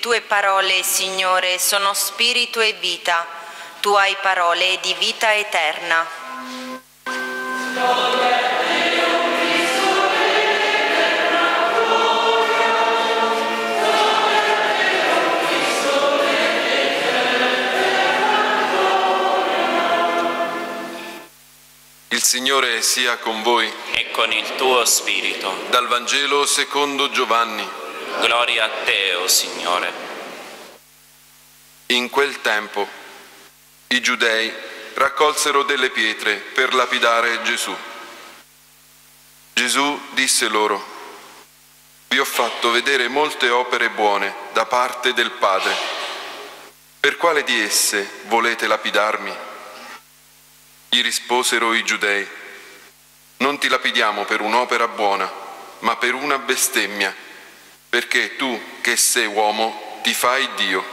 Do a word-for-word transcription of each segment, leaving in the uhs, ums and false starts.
tue parole, Signore, sono spirito e vita. Tu hai parole di vita eterna. Il Signore sia con voi. E con il tuo spirito. Dal Vangelo secondo Giovanni. Gloria a te, o Signore. In quel tempo i giudei raccolsero delle pietre per lapidare Gesù. Gesù disse loro: vi ho fatto vedere molte opere buone da parte del Padre. Per quale di esse volete lapidarmi? Gli risposero i giudei: non ti lapidiamo per un'opera buona, ma per una bestemmia, perché tu, che sei uomo, ti fai Dio.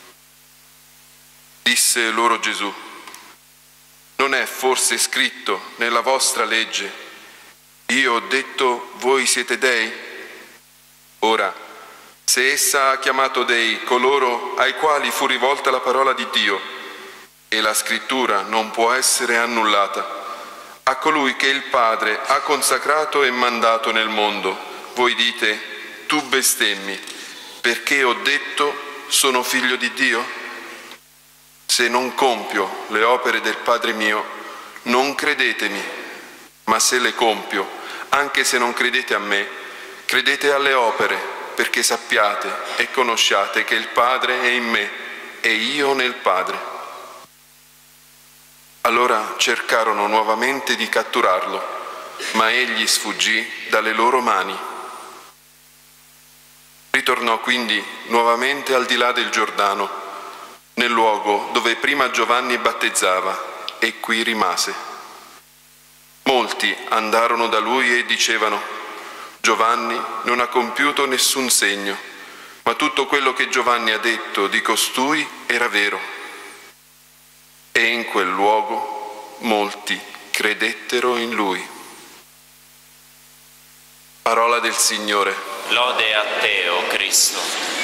Disse loro Gesù: non è forse scritto nella vostra legge: io ho detto voi siete dei? Ora, se essa ha chiamato dei coloro ai quali fu rivolta la parola di Dio, e la scrittura non può essere annullata, a colui che il Padre ha consacrato e mandato nel mondo, voi dite: tu bestemmi, perché ho detto sono figlio di Dio? Se non compio le opere del Padre mio, non credetemi, ma se le compio, anche se non credete a me, credete alle opere, perché sappiate e conosciate che il Padre è in me e io nel Padre. Allora cercarono nuovamente di catturarlo, ma egli sfuggì dalle loro mani. Ritornò quindi nuovamente al di là del Giordano, nel luogo dove prima Giovanni battezzava, e qui rimase. Molti andarono da lui e dicevano: Giovanni non ha compiuto nessun segno, ma tutto quello che Giovanni ha detto di costui era vero. E in quel luogo molti credettero in lui. Parola del Signore. Lode a te, o Cristo.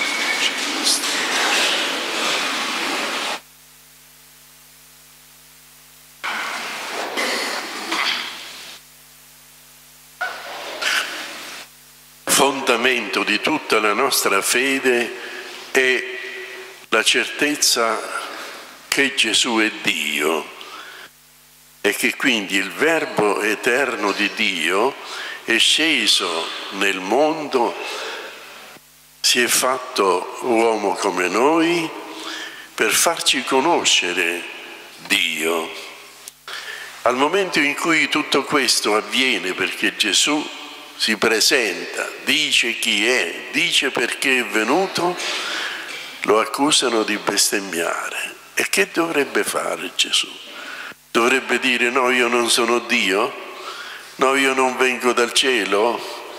Fondamento di tutta la nostra fede è la certezza che Gesù è Dio e che quindi il Verbo eterno di Dio è sceso nel mondo, si è fatto uomo come noi per farci conoscere Dio. Al momento in cui tutto questo avviene, perché Gesù si presenta, dice chi è, dice perché è venuto, lo accusano di bestemmiare. E che dovrebbe fare Gesù? Dovrebbe dire: no, io non sono Dio? No, io non vengo dal cielo?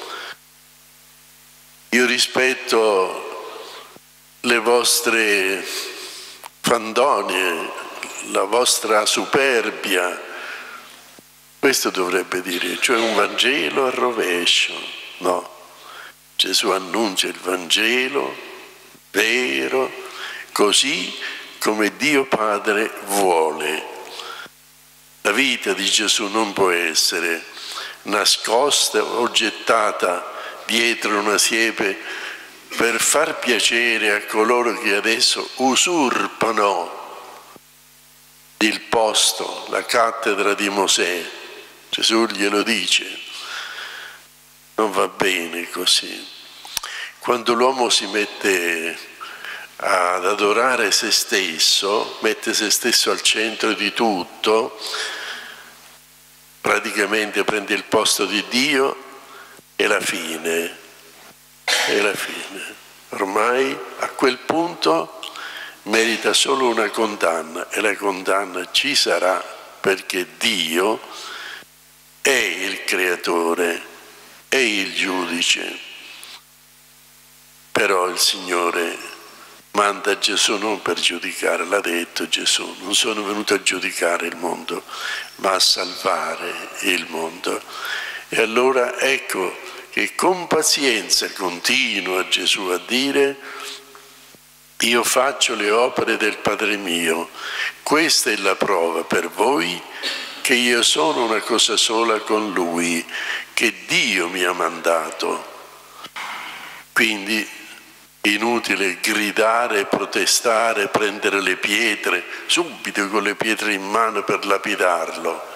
Io rispetto le vostre fandonie, la vostra superbia. Questo dovrebbe dire, cioè un Vangelo al rovescio. No, Gesù annuncia il Vangelo vero, così come Dio Padre vuole. La vita di Gesù non può essere nascosta o gettata dietro una siepe per far piacere a coloro che adesso usurpano il posto, la cattedra di Mosè. Gesù glielo dice. Non va bene così. Quando l'uomo si mette ad adorare se stesso, mette se stesso al centro di tutto, praticamente prende il posto di Dio, e la fine, e la fine. Ormai a quel punto merita solo una condanna, e la condanna ci sarà perché Dio è il creatore, è il giudice. Però il Signore manda Gesù non per giudicare, l'ha detto Gesù: non sono venuto a giudicare il mondo, ma a salvare il mondo. E allora ecco che con pazienza continua Gesù a dire: io faccio le opere del Padre mio. Questa è la prova per voi che io sono una cosa sola con Lui, che Dio mi ha mandato. Quindi inutile gridare, protestare, prendere le pietre, subito con le pietre in mano per lapidarlo.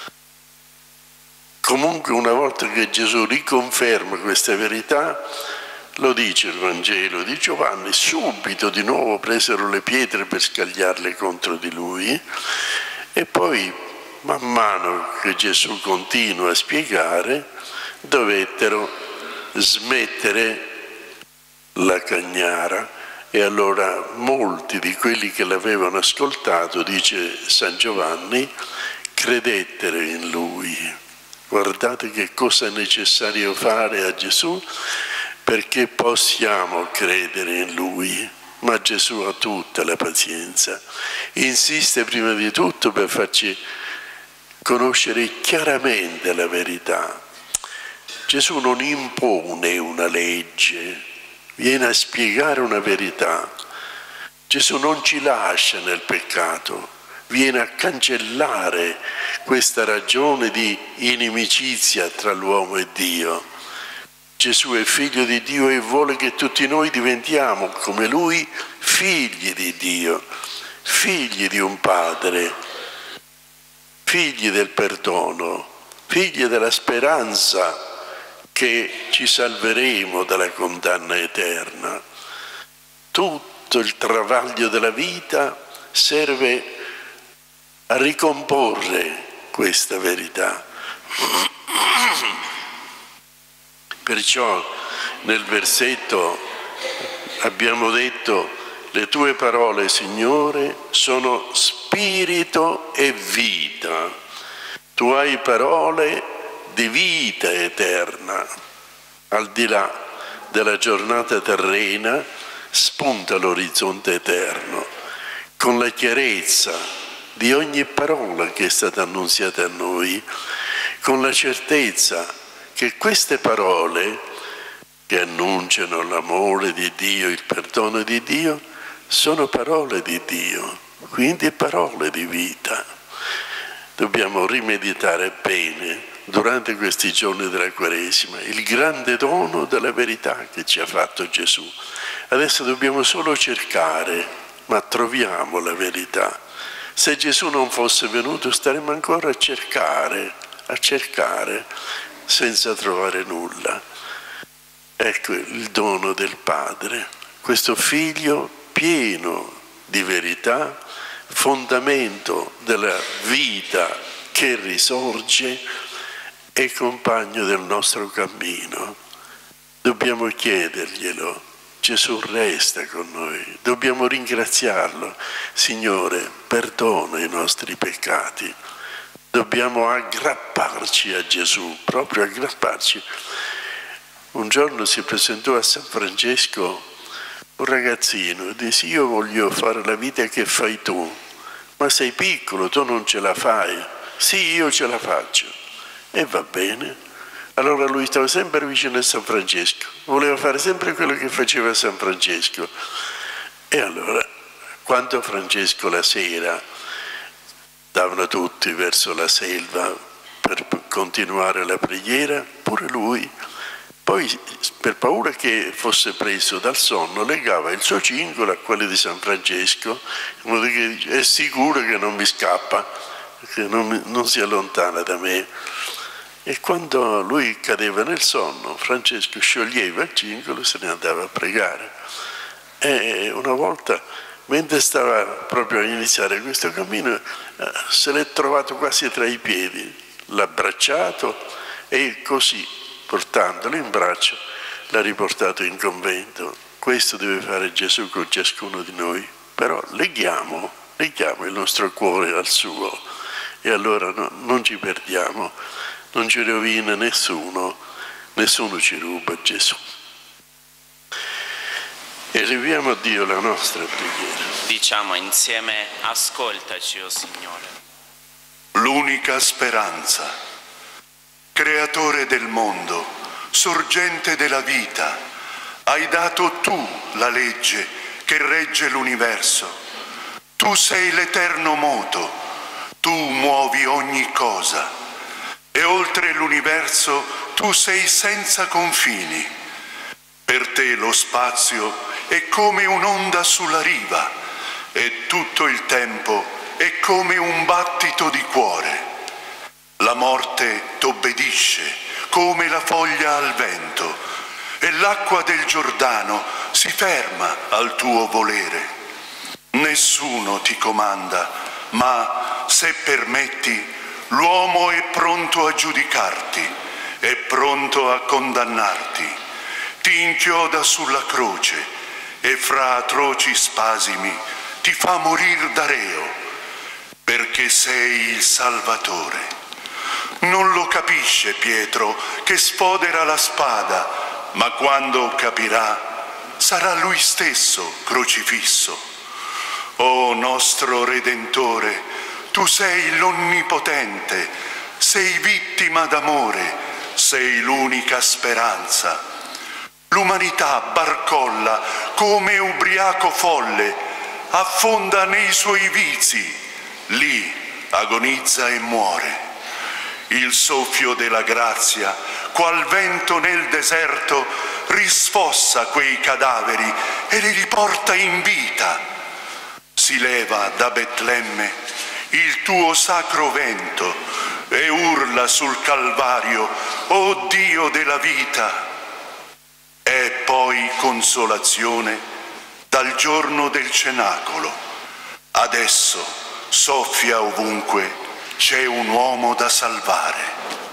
Comunque una volta che Gesù riconferma questa verità, lo dice il Vangelo di Giovanni, subito di nuovo presero le pietre per scagliarle contro di lui e poi man mano che Gesù continua a spiegare dovettero smettere la cagnara e allora molti di quelli che l'avevano ascoltato, dice San Giovanni, credettero in lui. Guardate che cosa è necessario fare a Gesù perché possiamo credere in Lui, ma Gesù ha tutta la pazienza. Insiste prima di tutto per farci conoscere chiaramente la verità. Gesù non impone una legge, viene a spiegare una verità. Gesù non ci lascia nel peccato, viene a cancellare questa ragione di inimicizia tra l'uomo e Dio. Gesù è figlio di Dio e vuole che tutti noi diventiamo, come Lui, figli di Dio, figli di un Padre, figli del perdono, figli della speranza che ci salveremo dalla condanna eterna. Tutto il travaglio della vita serve a ricomporre questa verità. Perciò nel versetto abbiamo detto: le tue parole, Signore, sono spirito e vita. Tu hai parole di vita eterna. Al di là della giornata terrena spunta l'orizzonte eterno con la chiarezza di ogni parola che è stata annunziata a noi, con la certezza che queste parole che annunciano l'amore di Dio, il perdono di Dio, sono parole di Dio, quindi parole di vita. Dobbiamo rimeditare bene durante questi giorni della Quaresima il grande dono della verità che ci ha fatto Gesù. Adesso dobbiamo solo cercare, ma troviamo la verità. Se Gesù non fosse venuto staremmo ancora a cercare, a cercare, senza trovare nulla. Ecco il dono del Padre, questo Figlio pieno di verità, fondamento della vita che risorge e compagno del nostro cammino. Dobbiamo chiederglielo. Gesù resta con noi, dobbiamo ringraziarlo. Signore, perdona i nostri peccati. Dobbiamo aggrapparci a Gesù, proprio aggrapparci. Un giorno si presentò a San Francesco un ragazzino e disse: io voglio fare la vita che fai tu, ma sei piccolo, tu non ce la fai. Sì, io ce la faccio. E va bene. Allora lui stava sempre vicino a San Francesco, voleva fare sempre quello che faceva San Francesco. E allora, quando Francesco la sera andavano tutti verso la selva per continuare la preghiera, pure lui, poi per paura che fosse preso dal sonno legava il suo cingolo a quello di San Francesco, in modo che è sicuro che non mi scappa, che non, non si allontana da me. E quando lui cadeva nel sonno, Francesco scioglieva il cingolo e se ne andava a pregare. E una volta, mentre stava proprio a iniziare questo cammino, se l'è trovato quasi tra i piedi, l'ha abbracciato e così, portandolo in braccio, l'ha riportato in convento. Questo deve fare Gesù con ciascuno di noi. Però leghiamo, leghiamo il nostro cuore al suo e allora no, non ci perdiamo. Non ci rovina nessuno, nessuno ci ruba Gesù. Eleviamo a Dio la nostra preghiera. Diciamo insieme: ascoltaci, o Signore. L'unica speranza, creatore del mondo, sorgente della vita, hai dato tu la legge che regge l'universo. Tu sei l'eterno moto, tu muovi ogni cosa e oltre l'universo tu sei senza confini. Per te lo spazio è come un'onda sulla riva e tutto il tempo è come un battito di cuore. La morte t'obbedisce come la foglia al vento e l'acqua del Giordano si ferma al tuo volere. Nessuno ti comanda, ma se permetti, l'uomo è pronto a giudicarti, è pronto a condannarti. Ti inchioda sulla croce e fra atroci spasimi ti fa morir da reo, perché sei il Salvatore. Non lo capisce Pietro che sfodera la spada, ma quando capirà sarà lui stesso crocifisso. O nostro Redentore, tu sei l'Onnipotente, sei vittima d'amore, sei l'unica speranza. L'umanità barcolla come ubriaco folle, affonda nei suoi vizi, lì agonizza e muore. Il soffio della grazia, qual vento nel deserto, risfossa quei cadaveri e li riporta in vita. Si leva da Betlemme il tuo sacro vento e urla sul Calvario, o Dio della vita. E poi consolazione dal giorno del cenacolo. Adesso soffia ovunque, c'è un uomo da salvare.